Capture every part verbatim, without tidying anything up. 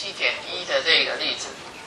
七点一的这个例子。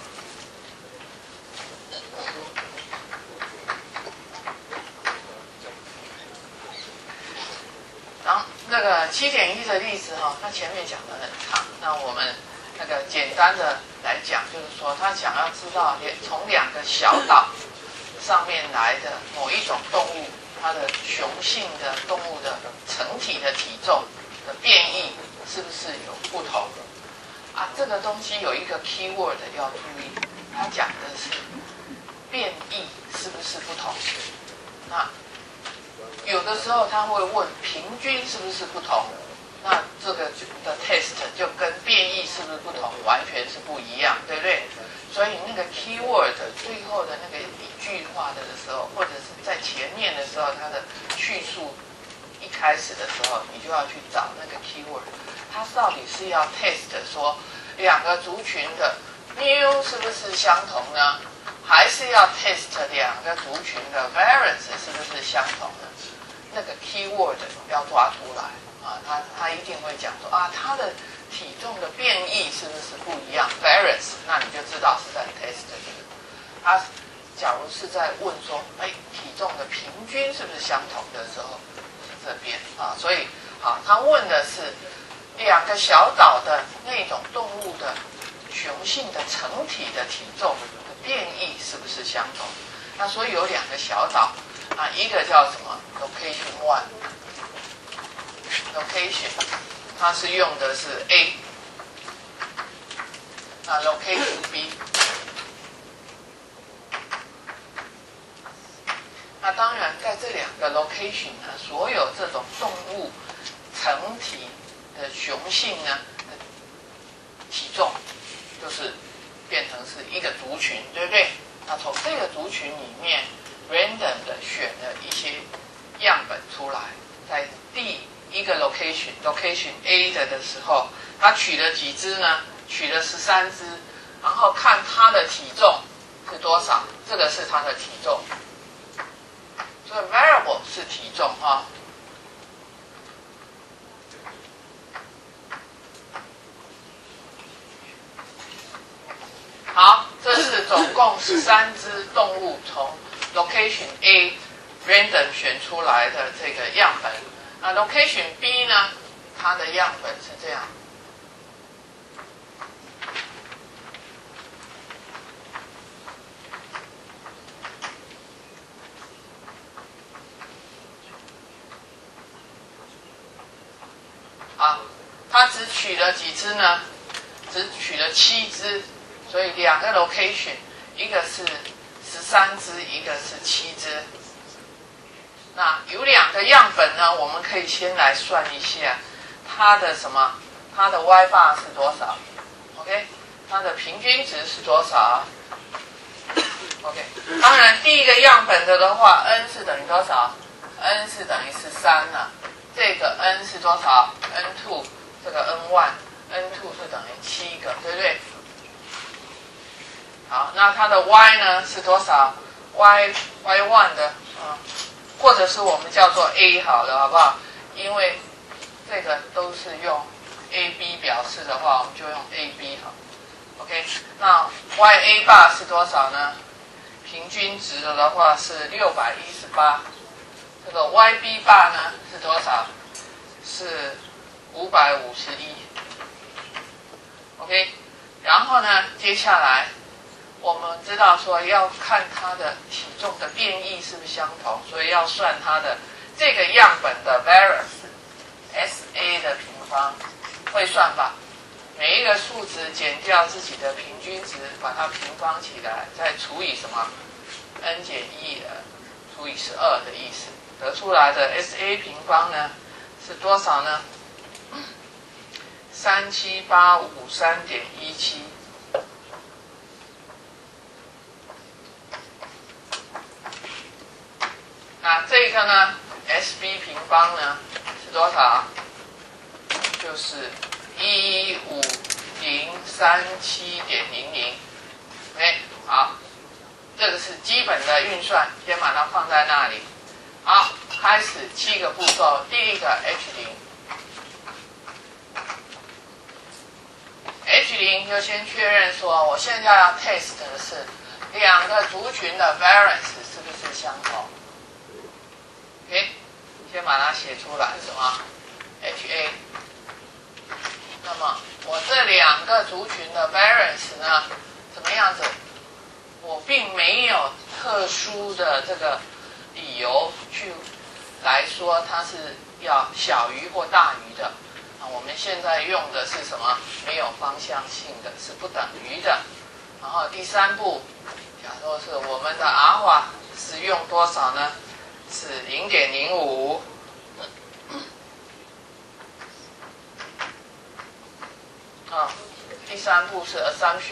然后那个七点一的例子哈、哦，他前面讲的很长，那我们那个简单的来讲，就是说他想要知道从两个小岛上面来的某一种动物，它的雄性的动物的成体的体重的变异是不是有不同啊？这个东西有一个 keyword 要注意，他讲的是变异是不是不同？那有的时候他会问平均是不是不同，那这个的 test 就跟变异是不是不同完全是不一样，对不对？所以那个 keyword 最后的那个一句话的时候，或者是在前面的时候，它的叙述一开始的时候，你就要去找那个 keyword， 它到底是要 test 说两个族群的 mu 是不是相同呢？还是要 test 两个族群的 variance 是不是相同呢？那个 keyword 要抓出来啊，他他一定会讲说啊，它的体重的变异是不是不一样 variance， 那你就知道是在 test 这个。他假如是在问说，哎，体重的平均是不是相同的时候，是这边啊，所以好，他问的是两个小岛的那种动物的雄性的成体的体重的变异是不是相同？那所以有两个小岛。啊，一个叫什么 location one location， 它是用的是 A， 啊 location B， 那当然在这两个 location 呢，所有这种动物成体的雄性呢的体重，就是变成是一个族群，对不对？那从这个族群里面random 的选了一些样本出来，在第一个 location location A 的的时候，他取了几只呢？取了十三只，然后看它的体重是多少，这个是它的体重，所以 variable 是体重哈。好，这是总共十三只动物从location A random 选出来的这个样本，那 location B 呢，它的样本是这样。啊，它只取了几只呢？只取了七只，所以两个 location， 一个是十三只，一个是七只。那有两个样本呢，我们可以先来算一下它的什么？它的 y bar 是多少 ？OK， 它的平均值是多少 ？OK， 当然第一个样本的的话 ，n 是等于多少 ？n 是等于十三啊。这个 n 是多少 ？n two， 这个 n one，n two 是等于七个，对不对？好，那它的 y 呢是多少 ？y y one 的，嗯，或者是我们叫做 a 好了，好不好？因为这个都是用 a b 表示的话，我们就用 a b 好。OK， 那 y a bar 是多少呢？平均值的话是六百一十八。这个 y b bar 呢是多少？是五百五十一。OK， 然后呢，接下来我们知道说要看它的体重的变异是不是相同，所以要算它的这个样本的 variance S A 的平方，会算吧？每一个数值减掉自己的平均值，把它平方起来，再除以什么 n 减一的除以十二的意思，得出来的 S A 平方呢是多少呢？三七八五三点一七。那这个呢 ，S B 平方呢是多少？就是一五零三七点零零。OK， 好，这个是基本的运算，先把它放在那里。好，开始七个步骤。第一个 H 零。H H 零就先确认说，我现在要 test 的是两个族群的 variance 是不是相同 ？OK， 先把它写出来，什么 H A。那么我这两个族群的 variance 呢，怎么样子？我并没有特殊的这个理由去来说它是要小于或大于的。啊，我们现在用的是什么？没有方向性的，是不等于的。然后第三步，假如是我们的 alpha 是用多少呢？是 零点零五。啊，第三步是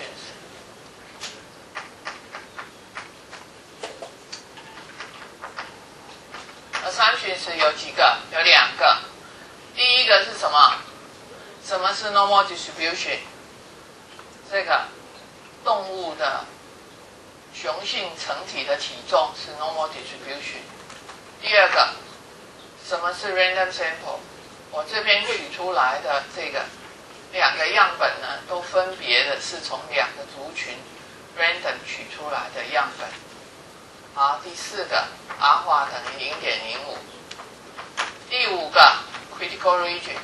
assumptions。assumptions 有几个？有两个。第一个是什么？什么是 normal distribution？ 这个动物的雄性成体的体重是 normal distribution。第二个，什么是 random sample？ 我这边取出来的这个两个样本呢，都分别的是从两个族群 random 取出来的样本。好，第四个 alpha 等于 零点零五。第五个 critical region。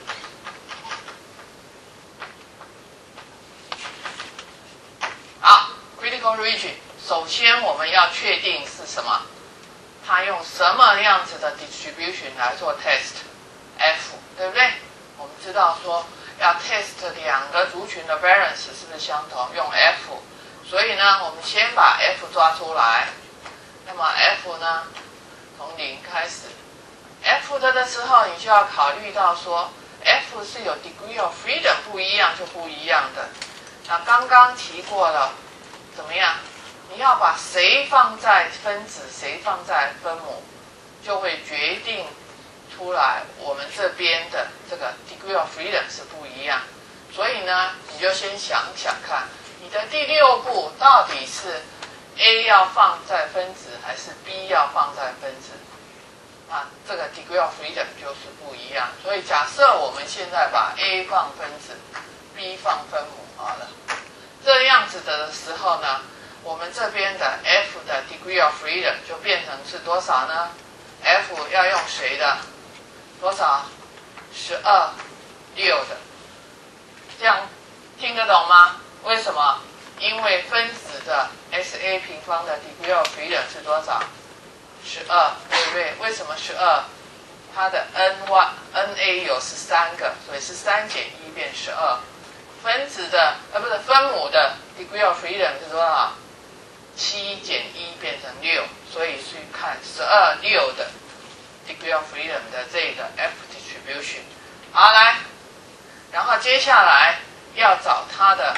好 ，critical region， 首先我们要确定是什么？它用什么样子的 distribution 来做 test？F， 对不对？我们知道说要 test 两个族群的 variance 是不是相同，用 F。所以呢，我们先把 F 抓出来。那么 F 呢，从零开始。F 的的时候，你就要考虑到说 ，F 是有 degree of freedom 不一样就不一样的。那刚刚提过了，怎么样？你要把谁放在分子，谁放在分母，就会决定出来我们这边的这个 degree of freedom 是不一样。所以呢，你就先想想看，你的第六步到底是 A 要放在分子，还是 B 要放在分子？啊，这个 degree of freedom 就是不一样。所以假设我们现在把 A 放分子 ，B 放分母好了，这样子的时候呢，我们这边的 F 的 degree of freedom 就变成是多少呢 ？F 要用谁的？多少？十二六的。这样听得懂吗？为什么？因为分子的 S A 平方的 degree of freedom 是多少？十二，对不对？为什么十二？它的 N Y N A 有十三个，所以是三减一变十二。分子的呃不是分母的 degree of freedom 是多少？七减一变成六，所以去看十二六的 degree of freedom 的这个 F distribution。好，来，然后接下来要找它的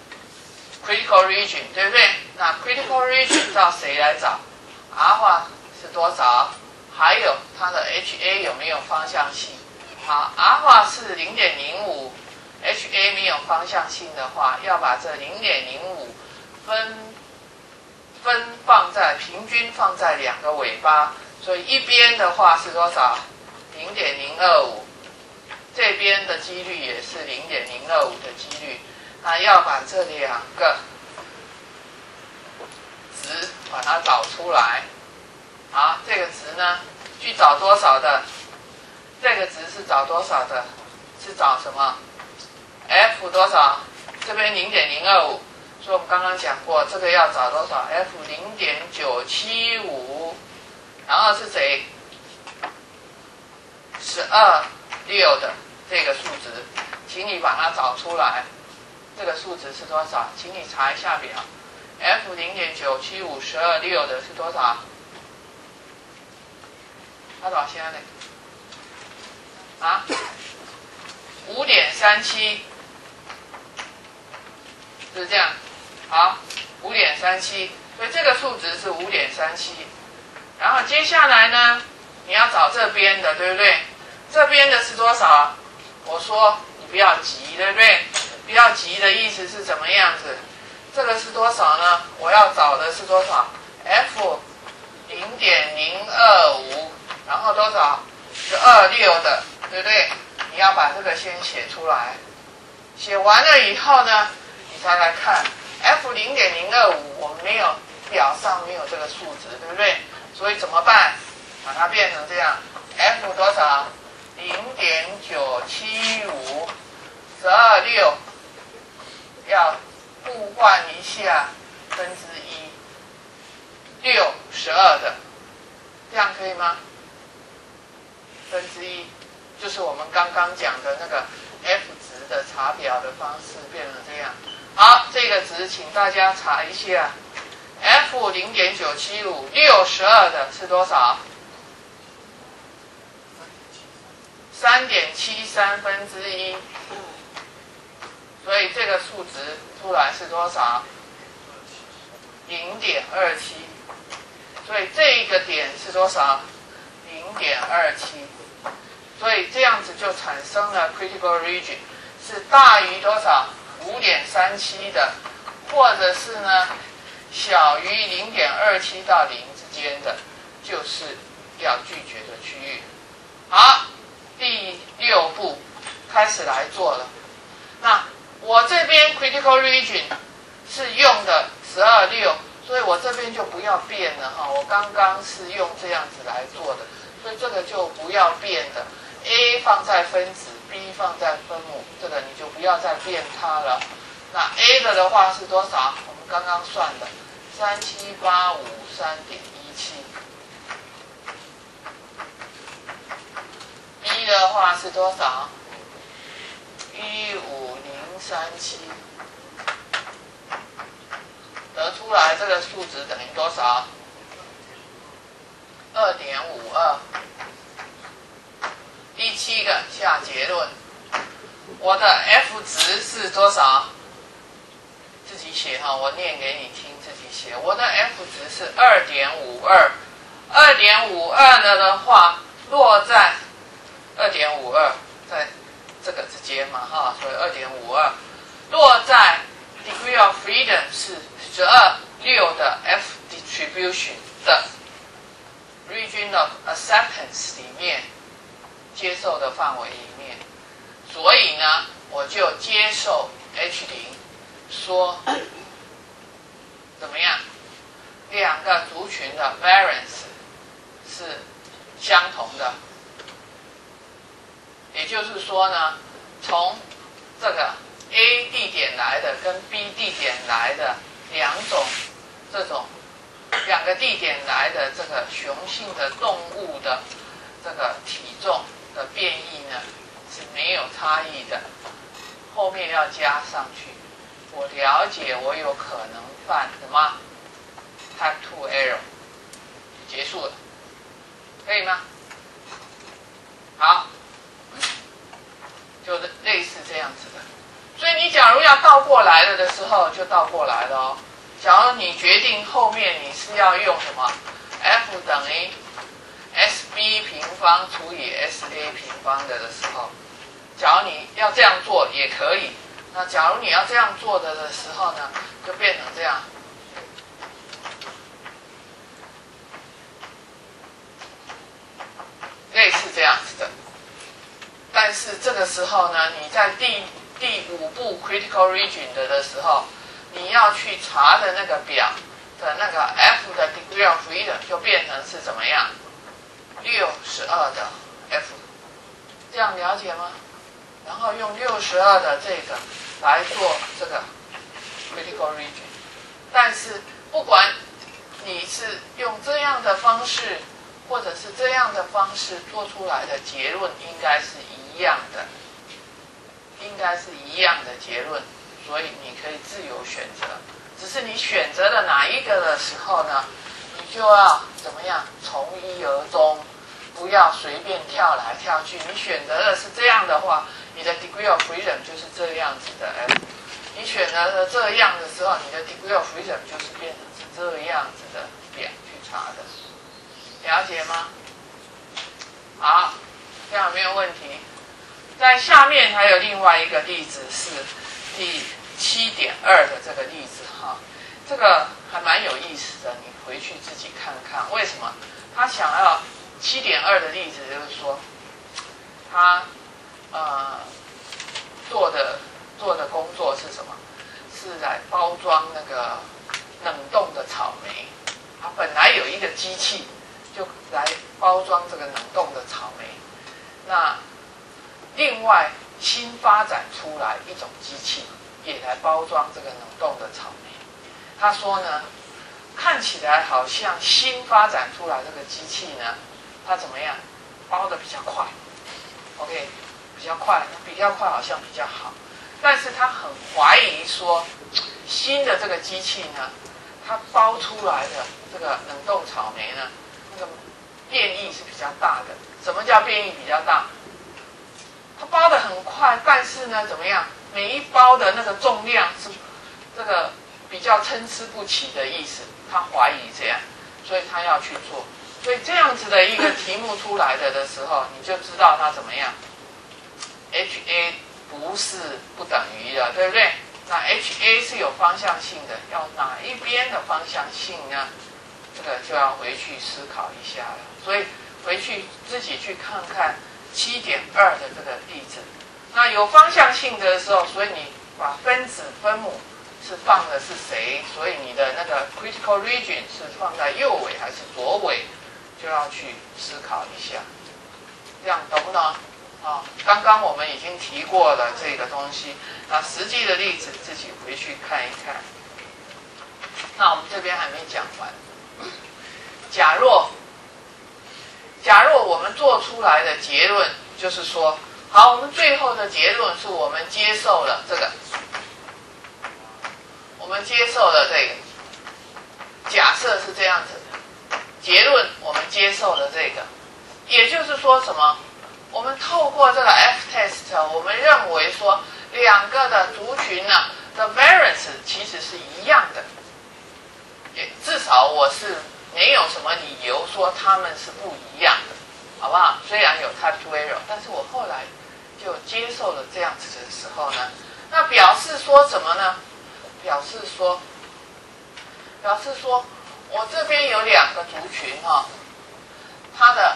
critical region， 对不对？那 critical region 到谁来找 ？alpha 是多少？还有它的 H A 有没有方向性？好 ，alpha 是 零点零五 ，H A 没有方向性的话，要把这 零点零五 分分放在平均放在两个尾巴，所以一边的话是多少？ 零点零二五， 这边的几率也是 零点零二五 的几率。那要把这两个值把它找出来。好，这个值呢，去找多少的？这个值是找多少的？是找什么 ？F 多少？这边 零点零二五， 所以我们刚刚讲过，这个要找多少 ？F 零点九七五， 然后是谁？十二六的这个数值，请你把它找出来。这个数值是多少？请你查一下表。F 零点九七五 十二六的是多少？它多少现在呢？啊？ 五点三七， 是不是这样？好 ，五点三七， 所以这个数值是 五点三七。然后接下来呢，你要找这边的，对不对？这边的是多少？我说你不要急，对不对？不要急的意思是怎么样子？这个是多少呢？我要找的是多少 ？F 零点零二五， 然后多少？十二六的，对不对？你要把这个先写出来。 写完了以后呢，你再来看 F 零点零二五，我们没有表上没有这个数值，对不对？所以怎么办？把它变成这样 ，F 多少？零点九七五十二六，要互换一下分之一，六十二的，这样可以吗？分之一就是我们刚刚讲的那个 F 值的查表的方式变成这样。好，这个值请大家查一下 ，F 零点九七五六十二的是多少？三点七三分之一，所以这个数值出来是多少？零点二七，所以这一个点是多少？零点二七，所以这样子就产生了 critical region 是大于多少？五点三七的，或者是呢小于零点二七到零之间的，就是要拒绝的区域。好。第六步开始来做了。那我这边 critical region 是用的十二六，所以我这边就不要变了哈。我刚刚是用这样子来做的，所以这个就不要变的。A 放在分子 ，B 放在分母，这个你就不要再变它了。那 A 的的话是多少？我们刚刚算的三七八五三点一七。B 的话是多少？一五零三七，得出来这个数值等于多少？二点五二。第七个下结论，我的 F 值是多少？自己写哈，我念给你听，自己写。我的 F 值是二点五二，二点五二呢的话，落在二点五二在这个之间嘛，哈，所以二点五二落在 degree of freedom 是十二六的 F distribution 的 region of acceptance 里面接受的范围里面，所以呢，我就接受 H 零说怎么样？两个族群的 variance 是相同的。也就是说呢，从这个 A 地点来的跟 B 地点来的两种这种两个地点来的这个雄性的动物的这个体重的变异呢是没有差异的，后面要加上去。我了解我有可能犯什么 Type 二 error， 结束了，可以吗？好。就类似这样子的，所以你假如要倒过来了的时候，就倒过来了哦。假如你决定后面你是要用什么 ，F 等于 S B 平方除以 S A 平方的的时候，假如你要这样做也可以。那假如你要这样做的的时候呢，就变成这样。类似这样子的。但是这个时候呢，你在第第五步 critical region 的的时候，你要去查的那个表的那个 F 的 degree of freedom 就变成是怎么样？六十二的 F， 这样了解吗？然后用六十二的这个来做这个 critical region， 但是不管你是用这样的方式，或者是这样的方式做出来的结论，应该是一样的，应该是一样的结论，所以你可以自由选择。只是你选择了哪一个的时候呢，你就要怎么样从一而终，不要随便跳来跳去。你选择的是这样的话，你的 degree of freedom 就是这样子的 F。你选择了这样的时候，你的 degree of freedom 就是变成是这样子的表去查的。了解吗？好，这样没有问题。在下面还有另外一个例子是第七点二的这个例子哈，这个还蛮有意思的，你回去自己看看为什么他想要七点二的例子，就是说他呃做的做装那个冷冻的草莓，它本来有一个机器就来包装这个冷冻的草莓。那另外新发展出来一种机器，也来包装这个冷冻的草莓。他说呢，看起来好像新发展出来这个机器呢，它怎么样？包的比较快 ，OK， 比较快，比较快好像比较好。但是他很怀疑说，新的这个机器呢，它包出来的这个冷冻草莓呢，那个变异是比较大的。什么叫变异比较大？它包的很快，但是呢，怎么样？每一包的那个重量是这个比较参差不齐的意思。他怀疑这样，所以他要去做。所以这样子的一个题目出来的的时候，你就知道它怎么样。H A 不是不等于的，对不对？那 H A 是有方向性的，要哪一边的方向性呢？这个就要回去思考一下了。所以回去自己去看看 七点二 的这个例子。那有方向性的时候，所以你把分子分母是放的是谁？所以你的那个 critical region 是放在右尾还是左尾，就要去思考一下。这样懂不懂？啊，刚刚我们已经提过了这个东西，那实际的例子自己回去看一看。那我们这边还没讲完。假若，假若我们做出来的结论就是说，好，我们最后的结论是我们接受了这个，我们接受了这个，假设是这样子的，结论我们接受了这个，也就是说什么？我们透过这个 F test， 我们认为说两个的族群呢的 variance 其实是一样的，也至少我是没有什么理由说他们是不一样的，好不好？虽然有 type two error， 但是我后来就接受了这样子的时候呢，那表示说什么呢？表示说，表示说我这边有两个族群哈、哦，它的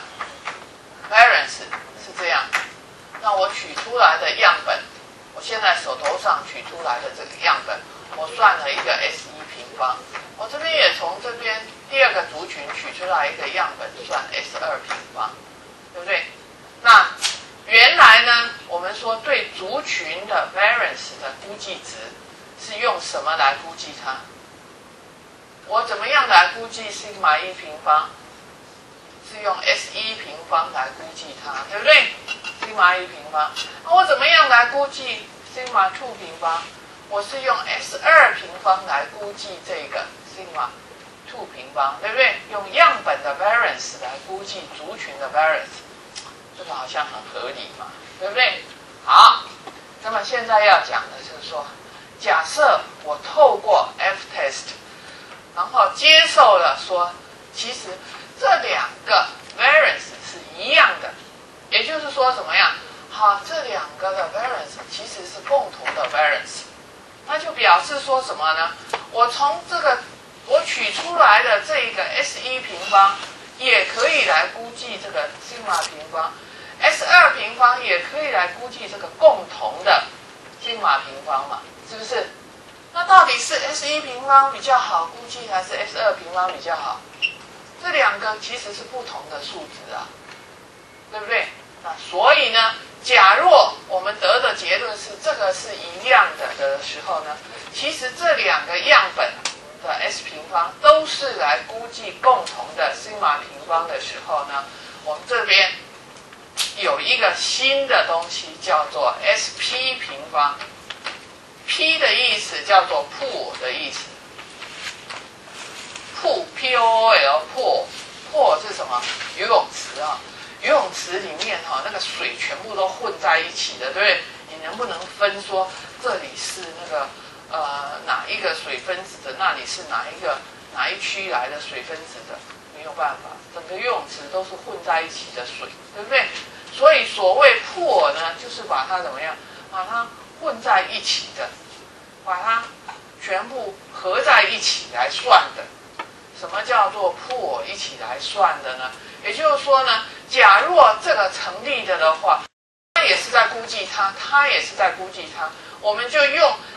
variance 是这样，那我取出来的样本，我现在手头上取出来的这个样本，我算了一个 S 一 平方，我这边也从这边第二个族群取出来一个样本，算 S 二 平方，对不对？那原来呢，我们说对族群的 variance 的估计值是用什么来估计它？我怎么样来估计 sigma 一平方？是用 S 一 平方来估计它，对不对 ？sigma 一平方。那我怎么样来估计 sigma二 平方？我是用 S 二 平方来估计这个 sigma 二 平方，对不对？用样本的 variance 来估计族群的 variance， 这个好像很合理嘛，对不对？好，那么现在要讲的就是说，假设我透过 F test， 然后接受了说，其实这两个 variance 是一样的，也就是说怎么样？好，这两个的 variance 其实是共同的 variance， 那就表示说什么呢？我从这个我取出来的这个 S 一 平方，也可以来估计这个 sigma 平方 ，S 二 平方也可以来估计这个共同的 sigma 平方嘛，是不是？那到底是 S 一 平方比较好估计，还是 S 二 平方比较好？这两个其实是不同的数值啊，对不对？那所以呢，假若我们得的结论是这个是一样的的时候呢，其实这两个样本的 S 平方都是来估计共同的 sigma 平方的时候呢，我们这边有一个新的东西叫做 S P 平方。P 的意思叫做 pool 的意思。pool P O O L pool pool 是什么？游泳池啊，游泳池里面哈、啊、那个水全部都混在一起的，对不对？你能不能分说这里是那个呃哪一个水分子的，那里是哪一个哪一区来的水分子的？没有办法，整个游泳池都是混在一起的水，对不对？所以所谓 pool 呢，就是把它怎么样，把它混在一起的，把它全部合在一起来算的。什么叫做 pool 一起来算的呢？也就是说呢，假若这个成立的的话，它也是在估计它，它也是在估计它，我们就用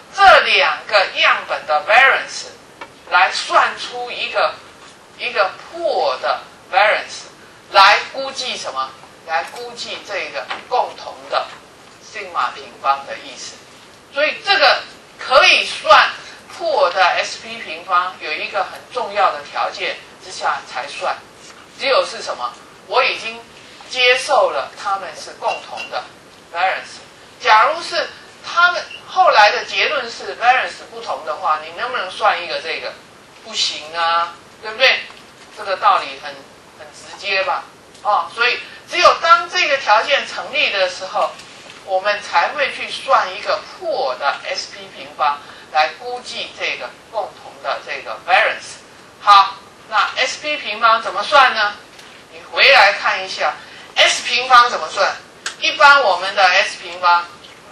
这两个样本的 variance 来算出一个一个破的 variance， 来估计什么？来估计这个共同的西格玛平方的意思。所以这个可以算破的 S P 平方有一个很重要的条件之下才算，只有是什么？我已经接受了它们是共同的 variance。假如是他们后来的结论是 variance 不同的话，你能不能算一个这个？不行啊，对不对？这个道理很很直接吧？哦，所以只有当这个条件成立的时候，我们才会去算一个破的 S P 平方来估计这个共同的这个 variance。好，那 S P 平方怎么算呢？你回来看一下 S 平方怎么算。一般我们的 S 平方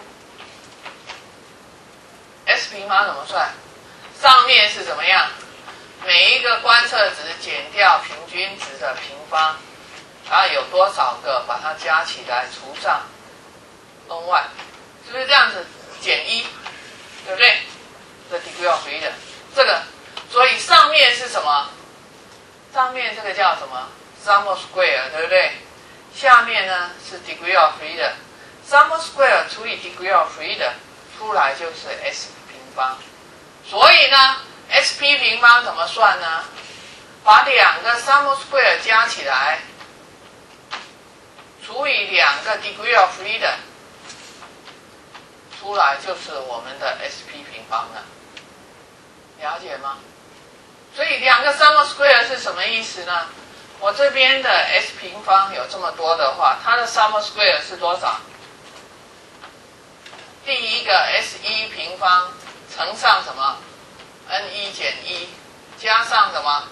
S 平方怎么算？上面是怎么样？每一个观测值减掉平均值的平方，然后有多少个把它加起来除上 N 一，是不是这样子？减一，对不对？这 degree of freedom， 这个，所以上面是什么？上面这个叫什么 ？sum square， 对不对？下面呢是 degree of freedom，sum square 除以 degree of freedom 出来就是 S 平方。所以呢 ，S P 平方怎么算呢？把两个 sum square 加起来，除以两个 degree of freedom， 出来就是我们的 S P 平方了。了解吗？所以两个 sum square 是什么意思呢？我这边的 S 平方有这么多的话，它的 sum square 是多少？第一个 S 一 平方乘上什么 N 一 减一加上什么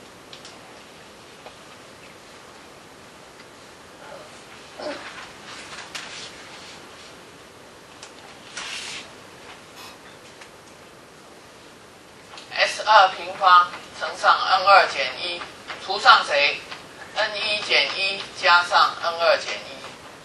？S 二 平方乘上 N 二 减一除上谁 ？N 一 减一加上 N 二 减一。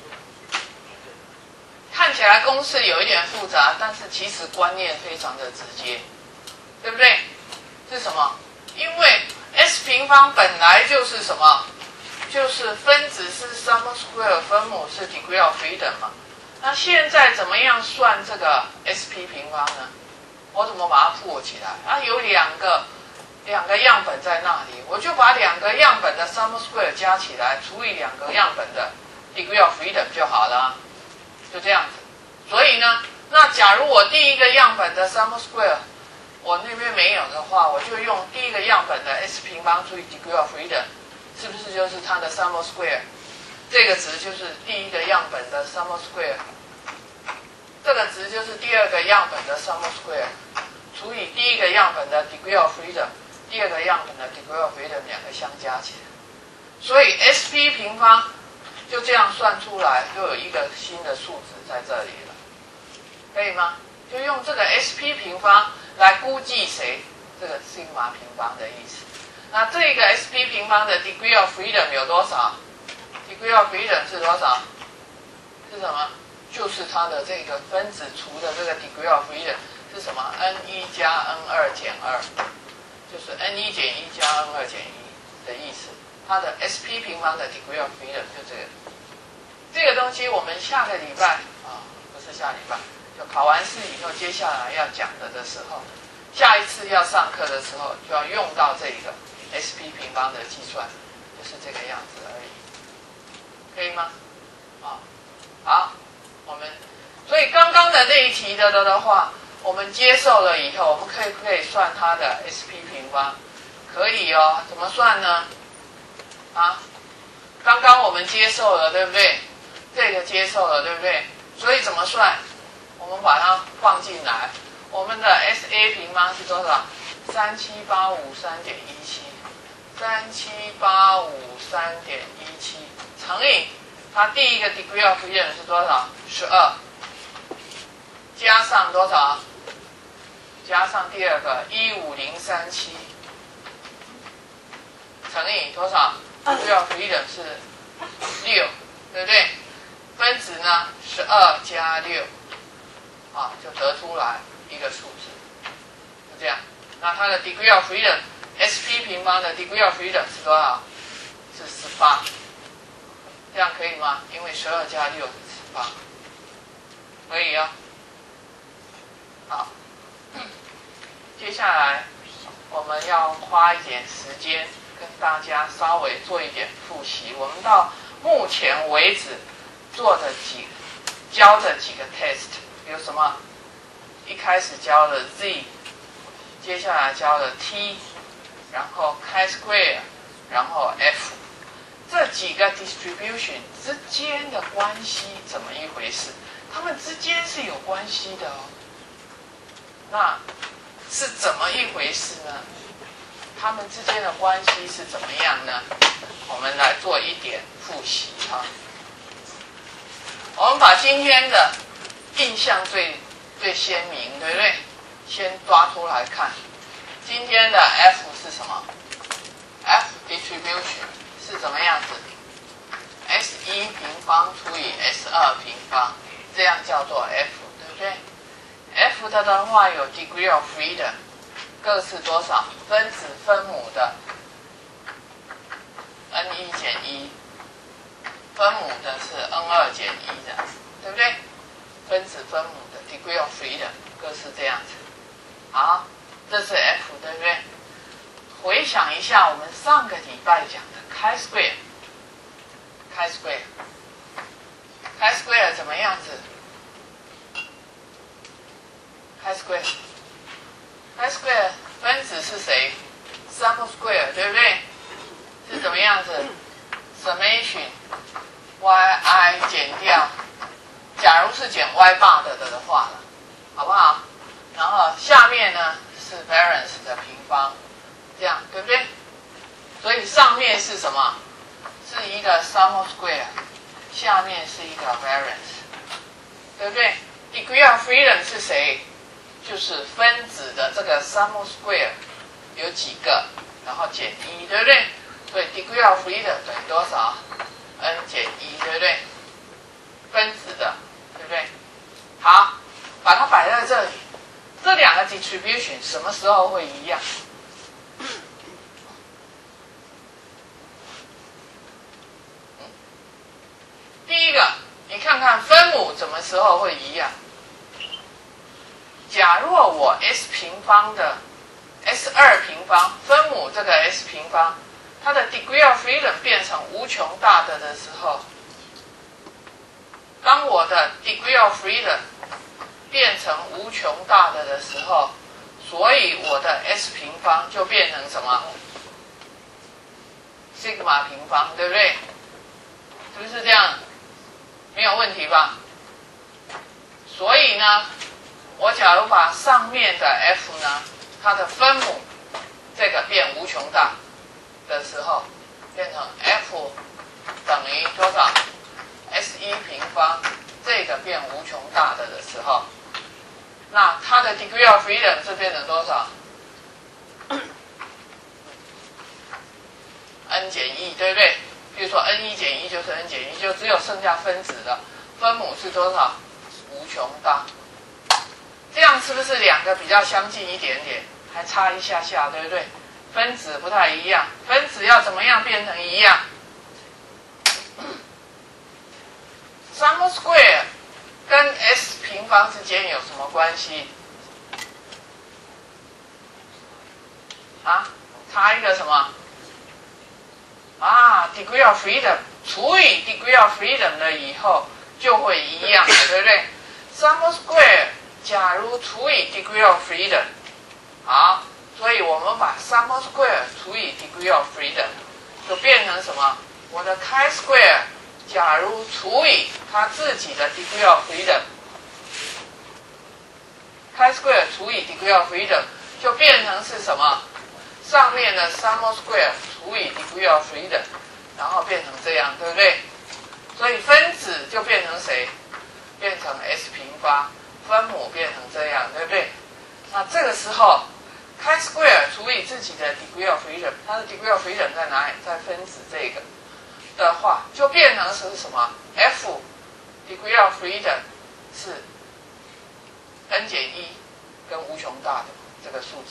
看起来公式有一点复杂，但是其实观念非常的直接，对不对？是什么？因为 S 平方本来就是什么？就是分子是 sum square， 分母是 degree of freedom 嘛。那现在怎么样算这个 S P 平方呢？我怎么把它破起来？啊，有两个两个样本在那里，我就把两个样本的 sum square 加起来，除以两个样本的 degree of freedom 就好了，就这样子。所以呢，那假如我第一个样本的 sum square 我那边没有的话，我就用第一个样本的 S 平方除以 degree of freedom， 是不是就是它的 sum square？ 这个值就是第一个样本的 sum square， 这个值就是第二个样本的 sum square， 除以第一个样本的 degree of freedom， 第二个样本的 degree of freedom 两个相加起来，所以 S P 平方就这样算出来，又有一个新的数值在这里了，可以吗？就用这个 S P 平方来估计谁？这个西格玛平方的意思。那这个 S P 平方的 degree of freedom 有多少 ？degree of freedom 是多少？是什么？就是它的这个分子除的这个 degree of freedom 是什么 ？N 一 加 N 二 减二，就是 N 一 减一加 N 二 减一的意思。它的 S P 平方的 degree of freedom 就这个。这个东西我们下个礼拜啊，不是下礼拜。就考完试以后，接下来要讲的的时候，下一次要上课的时候，就要用到这个 S P 平方的计算，就是这个样子而已，可以吗？啊，好，我们所以刚刚的那一题的的的话，我们接受了以后，我们可以不可以算它的 S P 平方？可以哦，怎么算呢？啊，刚刚我们接受了，对不对？这个接受了，对不对？所以怎么算？我们把它放进来，我们的 S A 平方是多少？三七八五三点一七，三七八五三点一七乘以它第一个 degree of freedom 是多少？十二，加上多少？加上第二个一五零三七乘以多少 ？degree of freedom 是六，对不对？分子呢？十二加六。啊，就得出来一个数字，就这样。那它的 degree of freedom S P 平方的 degree of freedom 是多少？是十八，这样可以吗？因为十二加六是十八，可以啊。好，接下来我们要花一点时间跟大家稍微做一点复习。我们到目前为止做的几教的几个 test 有什么？一开始教了 z， 接下来教了 t， 然后 chi-square， 然后 f， 这几个 distribution 之间的关系怎么一回事？它们之间是有关系的哦。那是怎么一回事呢？它们之间的关系是怎么样呢？我们来做一点复习哈。我们把今天的印象最最鲜明，对不对？先抓出来看。今天的 F 是什么 ？F distribution 是怎么样子 ？S 一平方除以 S 二平方，这样叫做 F， 对不对 ？F 它的话有 degree of freedom， 各是多少？分子分母的 n 一减一，分母的是 n 二减一的，对不对？分子分母的 degree of freedom 各是这样子。好，这是 F， 对不对？回想一下我们上个礼拜讲的 chi-square， chi-square， chi-square 怎么样子 ？chi-square， chi-square 分子是谁 ？sum square， 对不对？是怎么样子 ？summation yi 减掉，假如是减 y bar 的的话了，好不好？然后下面呢是 variance 的平方，这样对不对？所以上面是什么？是一个 sum square， 下面是一个 variance， 对不对 ？degree of freedom 是谁？就是分子的这个 sum square 有几个，然后减一，对不对？所以 degree of freedom 等于多少 ？n 减一，对不对？分子的，对不对？好，把它摆在这里。这两个 distribution 什么时候会一样？第一个，你看看分母什么时候会一样？假若我 s 平方的 S 二平方分母这个 s 平方，它的 degree of freedom 变成无穷大的的时候，当我的 degree of freedom 变成无穷大的的时候，所以我的 s 平方就变成什么 sigma 平方，对不对？是不是这样？没有问题吧？所以呢，我假如把上面的 f 呢，它的分母这个变无穷大的时候，变成 f 等于多少 ？s 一平方这个变无穷大的的时候，那它的 degree of freedom 是变成多少 ？n 减一，对不对？比如说 n 一减一就是 n 减一，就只有剩下分子的分母是多少？无穷大。这样是不是两个比较相近一点点？还差一下下，对不对？分子不太一样，分子要怎么样变成一样 ？sum square 跟 s 平方之间有什么关系？啊，差一个什么？啊 ，degree of freedom 除以 degree of freedom 了以后就会一样，对不对 ？sum square 假如除以 degree of freedom， 好，所以我们把 sum square 除以 degree of freedom 就变成什么？我的 chi-square 假如除以它自己的 degree of freedom，chi-square 除以 degree of freedom 就变成是什么？上面的 sum square 除以 degree of freedom， 然后变成这样，对不对？所以分子就变成谁？变成 s 平方，分母变成这样，对不对？那这个时候 chi-square 除以自己的 degree of freedom， 它的 degree of freedom 在哪里？在分子这个的话，就变成是什么 ？f degree of freedom 是 n 减一跟无穷大的这个数字，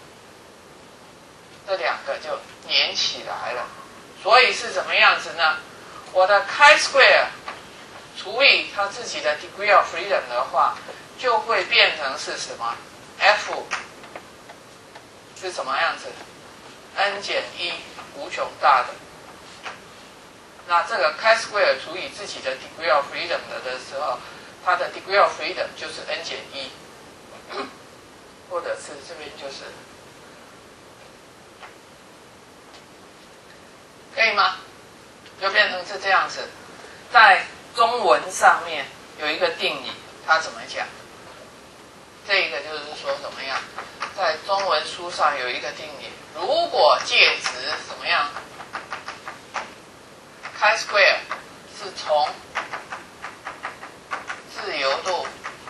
这两个就连起来了。所以是怎么样子呢？我的 chi-square 除以它自己的 degree of freedom 的话，就会变成是什么 ？F 是什么样子 ？n 减一无穷大的。那这个 chi-square 除以自己的 degree of freedom 的的时候，它的 degree of freedom 就是 n 减一，或者是这边就是，可以吗？就变成是这样子。在中文上面有一个定理，它怎么讲？这个就是说怎么样？在中文书上有一个定理，如果介质怎么样 ，chi-square 是从自由度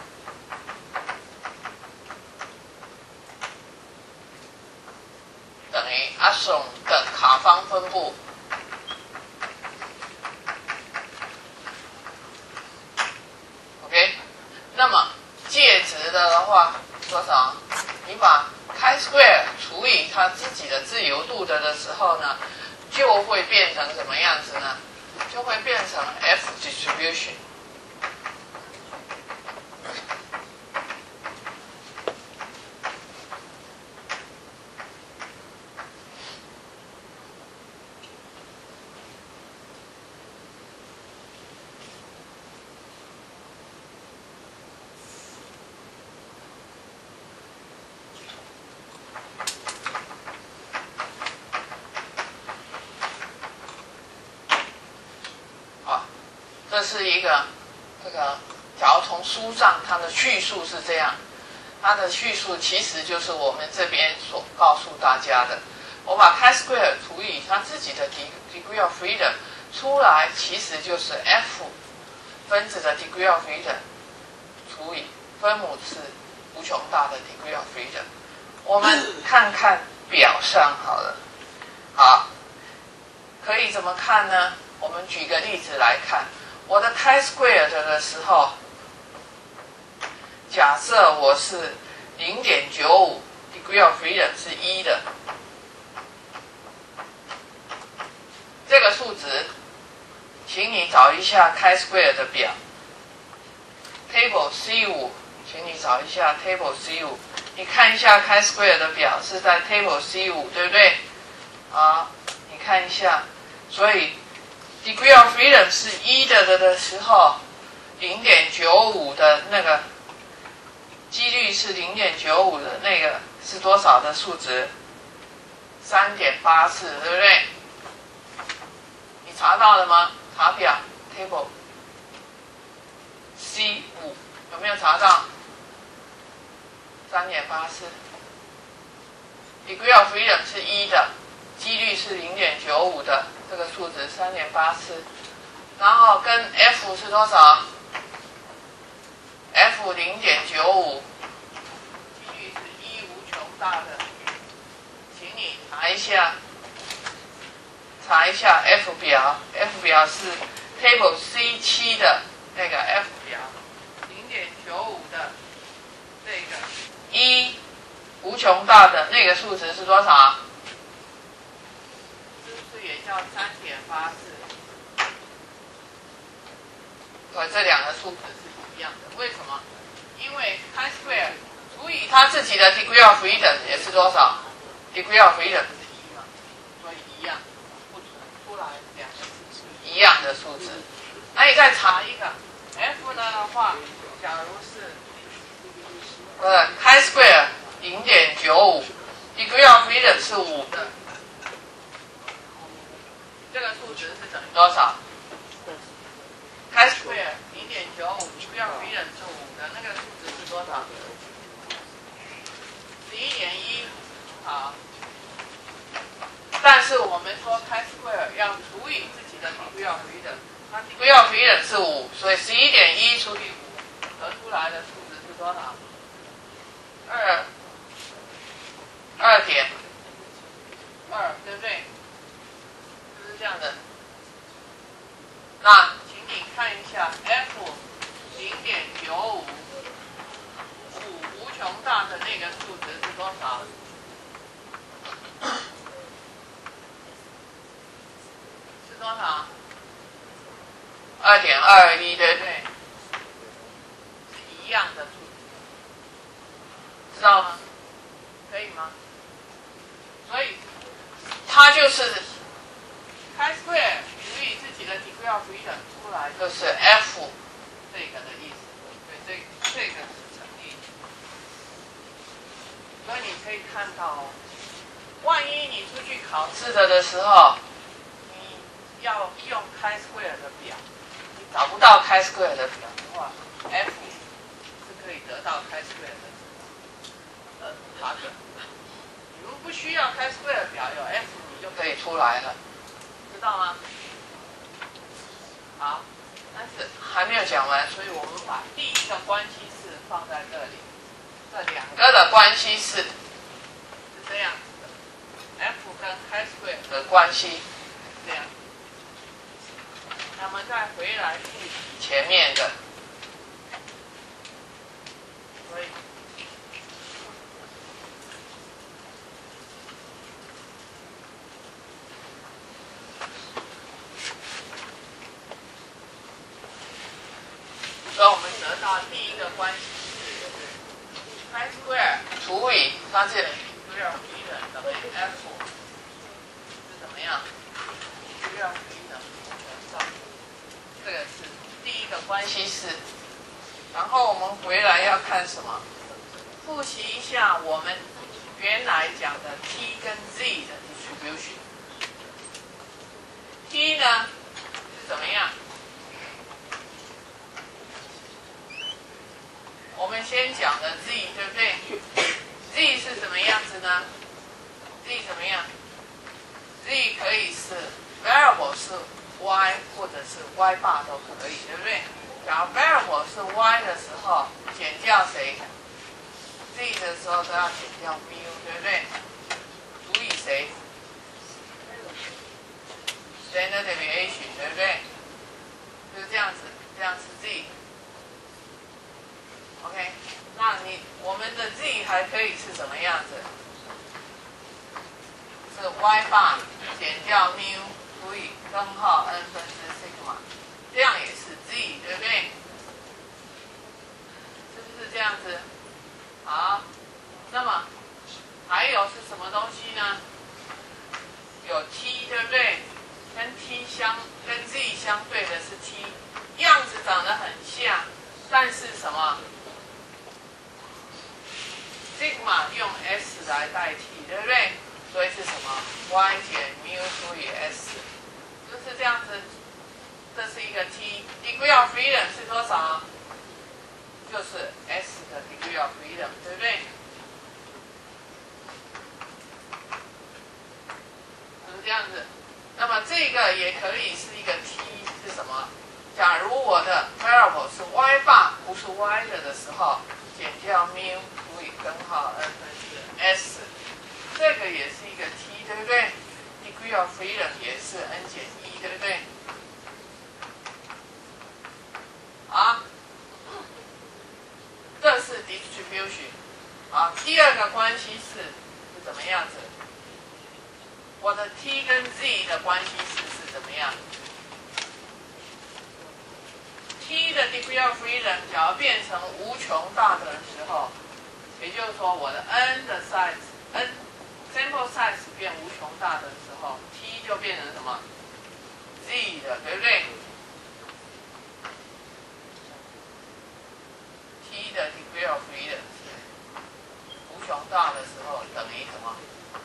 等于阿松的卡方分布。OK， 那么介质的话多少？你把 chi-square 除以它自己的自由度的的时候呢，就会变成什么样子呢？就会变成 F distribution。这是一个这个，假如从书上它的叙述是这样，它的叙述其实就是我们这边所告诉大家的。我把 chi-square 除以它自己的 degree of freedom 出来，其实就是 F 分子的 degree of freedom 除以分母是无穷大的 degree of freedom。我们看看表上好了，好，可以怎么看呢？我们举个例子来看。我的 chi-square 的时候，假设我是 零点九五 degree of freedom 是一的，这个数值，请你找一下 chi-square 的表 ，table C 五，请你找一下 table C 五，你看一下 chi-square 的表是在 table C 五，对不对？好，你看一下，所以。degree of freedom 是一的的的时候 ，零点九五 的那个几率是 零点九五 的那个是多少的数值 ？三点八四， 对不对？你查到了吗？查表 table C 五 有没有查到 ？三点八四 degree of freedom 是一的，几率是 零点九五 的。这个数值 三点八四， 然后跟 F 是多少 ？F 零点九五， 几率是一无穷大的，请你查一下，查一下 F 表 ，F 表是 Table C 七 的那个 F 表， 零点九五 的这个一无穷大的那个数值是多少？也叫 三点八四， 对，这两个数值是一样的。为什么？因为 chi-square 除以它自己的 degree of freedom 也是多少 ？degree of freedom 是一嘛，所以一样，不出来两个是一样的数值。那你再查一个 F 呢的话，假如是呃 chi-square 零点九五 ，degree of freedom 是五的。这个数值是等于多少 ？chi-square 零点九五 degree of freedom 是五的，那个数值是多少？十一点一，好。但是我们说 chi-square 要除以自己的 degree of freedom， 它 degree of freedom 是五，所以十一点一除以五得出来的数值是多少？二二点二，对不对？这样的，那请你看一下 F 零点九五 五无穷大上的那个数值是多少？是多少？二点二一，对不对？是一样的数值，知道吗？可以吗？所以它就是chi-square除以自己的 degree of freedom 出来就是 F 这个的意思，对，这这个是成立的。所以你可以看到，万一你出去考试的的时候，你要用 chi-square 的表，你找不到 chi-square 的表的话 ，F 是可以得到 chi-square 的呃它的。如果不需要 chi-square 表，有 F 你就可以出来了，知道吗？好，但是还没有讲完，所以我们把第一个关系式放在这里。这两个的关系式是这样子的 ，F 跟 chi-square 的关系是这样。那么再回来复习前面的，所以。所以我们得到第一个关系式 chi-square 除以它是 degree of freedom 等于 F 是怎么样 ？degree of freedom 这个是第一个关系式。然后我们回来要看什么？复习一下我们原来讲的 t 跟 z 的 distribution。t 呢是怎么样？我们先讲的 z 对不对 ？z 是什么样子呢 ？z 怎么样 ？z 可以是 variable 是 y 或者是 y bar 都可以，对不对？假如 variable 是 y 的时候，减掉谁 ？z 的时候都要减掉 mu， 对不对？除以谁 ？standard deviation， 对不对？就是这样子，这样是 z。OK， 那你我们的 z 还可以是什么样子？是 y bar 减掉 mu 除以根号 n 分之 sigma， 这样也是 z， 对不对？是不是这样子？好，那么还有是什么东西呢？有 t， 对不对？跟 t 相跟 z 相对的是 t， 样子长得很像，但是什么？ sigma 用 s 来代替，对不对？所以是什么 ？y 减 mu 除以 s， 就是这样子。这是一个 t。degree of freedom 是多少？就是 s 的 degree of freedom， 对不对？就是这样子。那么这个也可以是一个 t 是什么？假如我的 variable 是 y bar 不是 y 的的时候，减掉 mu 除以根号 n 分之 s， 这个也是一个 t， 对不对 ？degree of freedom 也是 n 减一，对不对？好，这是 distribution。好，第二个关系式是怎么样子？我的 t 跟 z 的关系式是怎么样 ？t 的 degree of freedom 假如变成无穷大的时候，也就是说我的 n 的 size n sample size 变无穷大的时候 ，t 就变成什么 z 的，对不对 ？t 的 degree of freedom 是无穷大的时候等于什么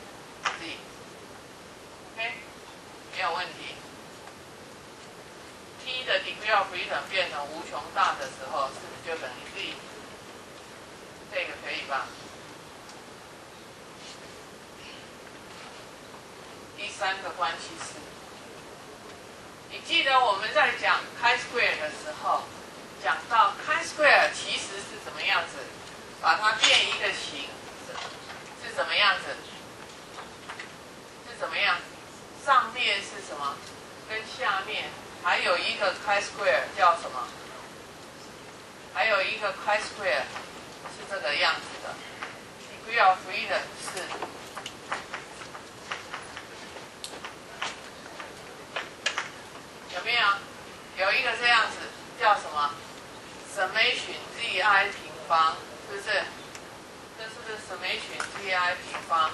z。OK， 没有问题。t 的 degree of freedom 变成无穷大的时候，是不是就等于 z？ 这个可以吧？第三个关系式，你记得我们在讲 chi-square 的时候，讲到 chi-square 其实是怎么样子？把它变一个形，是怎么样子？是怎么样？上面是什么？跟下面还有一个 chi-square 叫什么？还有一个 chi-square 是这个样子的。 degree of freedom 是有没有？有一个这样子叫什么 ？summation zi 平方，是不是？这是不是 summation zi 平方？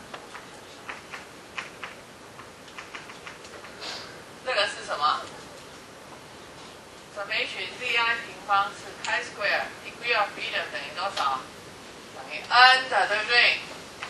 这个是什么 ？summation zi 平方是 chi square degree of freedom 等于多少？等于 n 的，对不对？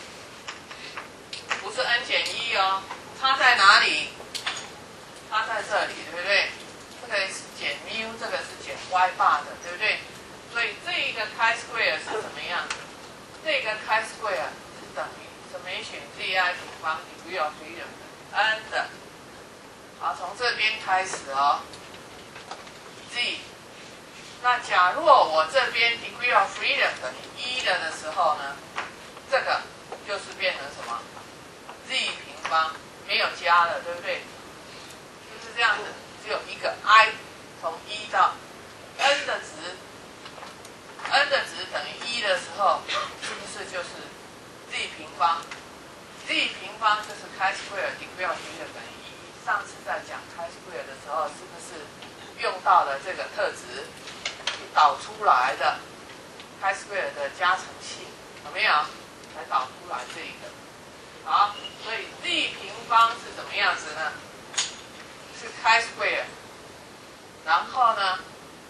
不是 n 减一哦，差在哪里？差在这里，对不对？这个是减 mu， 这个是减 y bar 的，对不对？所以这一个 chi square 是怎么样？这个 chi square 是等于 summation zi 平方 degree of freedom 的 n 的。好，从这边开始哦 ，z。那假若我这边 degree of freedom 等于一的的时候呢，这个就是变成什么 ？z 平方没有加了，对不对？就是这样子，只有一个 i， 从一到 n 的值 ，n 的值等于一的时候，是不是就是 z 平方 ？z 平方就是 chi square degree of freedom 等于一。上次在讲 chi square 的时候，是不是用到了这个特质？导出来的 chi square 的加成性有没有？才导出来这一个。好，所以 z 平方是怎么样子呢？是 chi square， 然后呢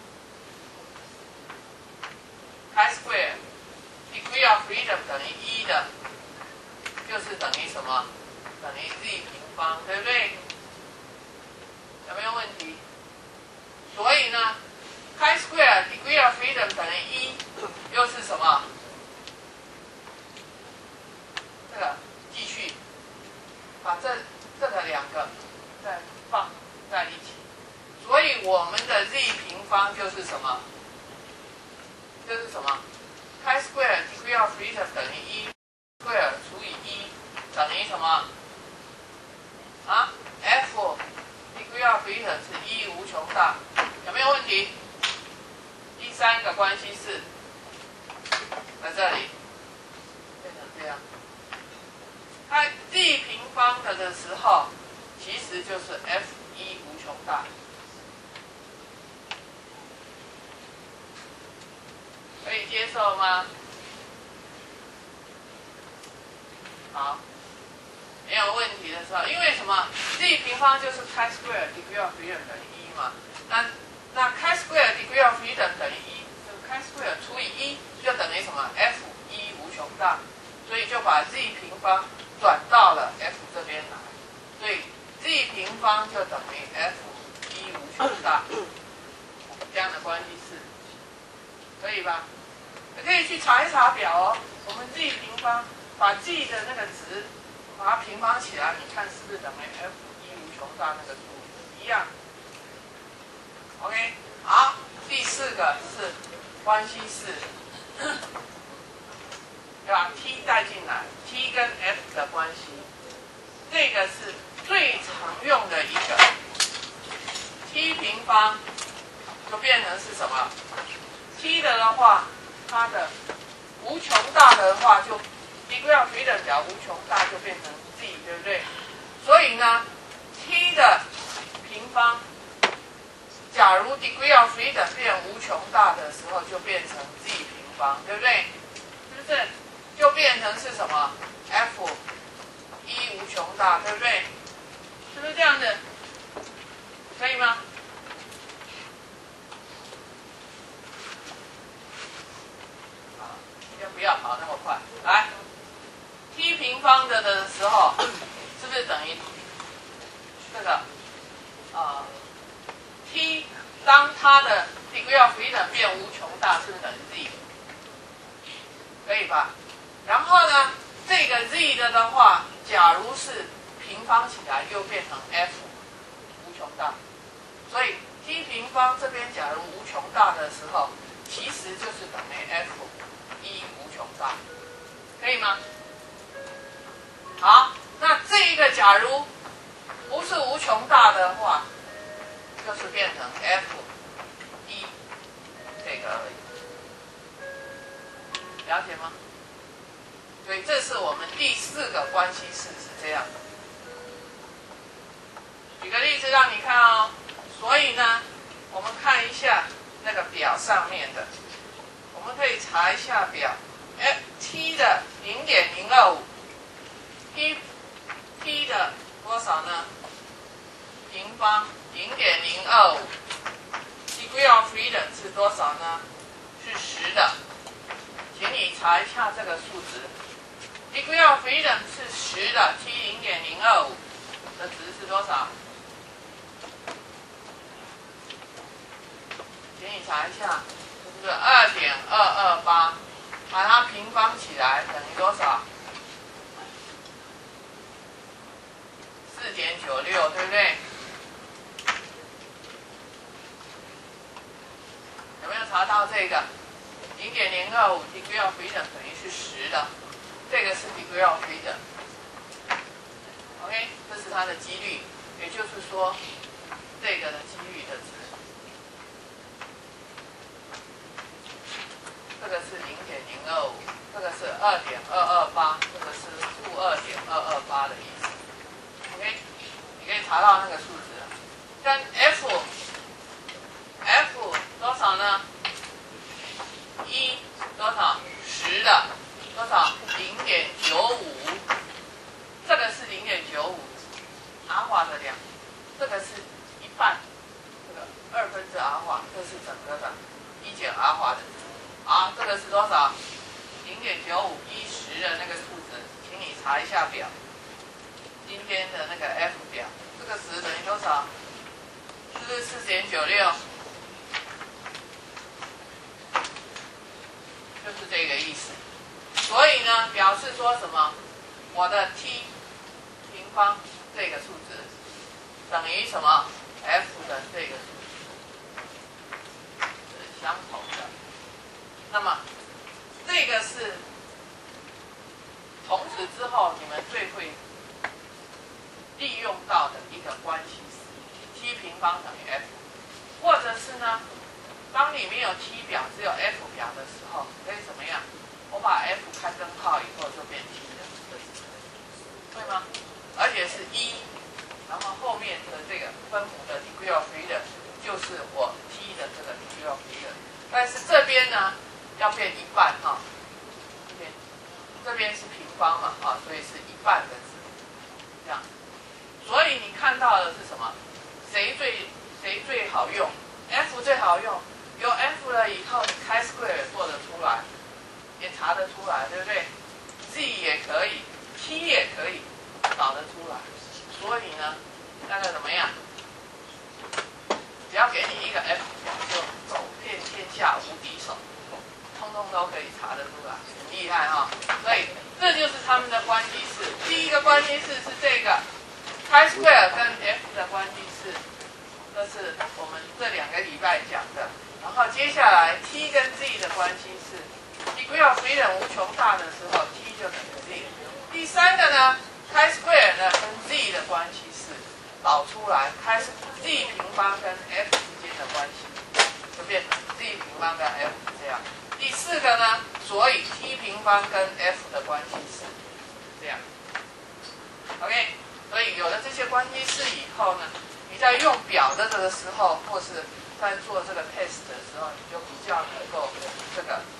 chi square degree of freedom 等于一的，就是等于什么？等于 z 平方，对不对？有没有问题？所以呢？ chi square degree of freedom 等于一，又是什么？这个继续把这这个两个再放在一起，所以我们的 z 平方就是什么？就是什么 ？chi square degree of freedom 等于一 ，square 除以一等于什么？啊 ？f degree of freedom 是一无穷大，有没有问题？ 第三个关系式在这里变成这样，它 z 平方的的时候，其实就是 f 一无穷大，可以接受吗？好，没有问题的时候，因为什么 ？z 平方就是 chi square degree of freedom 等于一嘛，那。 那 chi square degree of freedom 等于一，这个 chi square 除以一就等于什么 ？f 一无穷大，所以就把 z 平方转到了 f 这边来，所以 z 平方就等于 f 一无穷大，这样的关系式，可以吧？可以去查一查表哦。我们 z 平方把 z 的那个值把它平方起来，你看是不是等于 f 一无穷大那个数一样？ OK， 好，第四个是关系式，对吧 ？T 带进来 ，T 跟 F 的关系，这个是最常用的一个 T 平方，就变成是什么 ？T 的的话，它的无穷大的话就 degree of freedom 角无穷大就变成 z， 对不对？所以呢 ，T 的平方。 假如 degree of freedom 变无穷大的时候，就变成 z 平方，对不对？是不是？就变成是什么 ？f 一无穷大，对不对？是不是这样子？可以吗？好，先不要跑那么快。来 ，t 平方的的时候，是不是等于这个？啊、呃。 T 当它的 degree of freedom 变无穷大，是不是等于 z？ 可以吧？然后呢，这个 z 的的话，假如是平方起来，又变成 f 无穷大。所以 t 平方这边假如无穷大的时候，其实就是等于 f 一无穷大，可以吗？好，那这一个假如不是无穷大的话。 就是变成 f 一这个而已，了解吗？ 所以这是我们第四个关系式是这样的。举个例子让你看哦。所以呢，我们看一下那个表上面的，我们可以查一下表。哎 ，t 的零点零二五 ，p p 的多少呢？平方零点零二五 ，degree of freedom 是多少呢？是十的，请你查一下这个数值。degree of freedom 是十的 ，t 零点零二五的值是多少？请你查一下，是不是二点二二八？把它平方起来等于多少？四点九六，对不对？有没有查到这个？零点零二五 degree of freedom 等于是十的，这个是 degree of freedom。OK， 这是它的几率，也就是说，这个的几率的值。这个是零点零二五，这个是二点二二八，这个是负二点二二八的意思。OK， 你可以查到那个数值。跟 F F 多少呢？一多少？十的多少？零点九五，这个是零点九五，阿华的两，这个是一半，这个二分之阿华，这是整个的一减阿华的。好，这个是多少？零点九五一十的那个数值，请你查一下表。今天的那个 F 表，这个值等于多少？是不是四点九六？就是这个意思。所以呢，表示说什么？我的 t 平方这个数值等于什么 ？F 的这个数值是相同的。那么，这个是从此之后你们最会利用到的一个关系式 ，t 平方等于 f， 或者是呢，当你没有 t 表只有 f 表的时候，可以怎么样？我把 f 开根号以后就变 t 了，会吗？而且是一，然后后面的这个分母的 degree of freedom 就是我 t 的这个 degree of freedom， 但是这边呢？要变一半哈，这边这边是平方嘛啊，所以是一半的值，这样。所以你看到的是什么？谁最谁最好用 ？F 最好用，有 F 了以后，你开 square 做得出来，也查得出来，对不对 ？Z 也可以 ，T 也可以找得出来。所以呢，那个怎么样？只要给你一个 F 表，就走遍天下无敌手。通通都可以查得出来，很厉害哈、哦！所以这就是他们的关系式。第一个关系式是这个 chi-square 跟 F 的关系式，这是我们这两个礼拜讲的。然后接下来 t 跟 z 的关系式 ，degree of freedom 无穷大的时候 ，t 就等于 z。第三个呢 chi-square 呢跟 z 的关系式导出来 ，chi z 平方跟 f 之间的关系，就变成 z 平方跟 f 这样。第四个呢，所以 t 平方跟 f 的关系式这样 ，OK， 所以有了这些关系式以后呢，你在用表的这个时候，或是在做这个 test 的时候，你就比较能够这个